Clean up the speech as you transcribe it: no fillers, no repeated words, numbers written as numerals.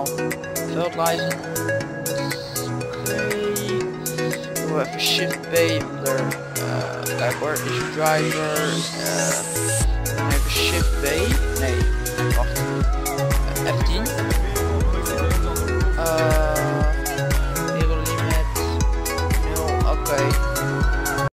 normaal. Veldlijzen. Doe even shift B onder. Kijk hoor, is driver. Even shift B. Nee, wacht. F10. Hero limit 0. Oké.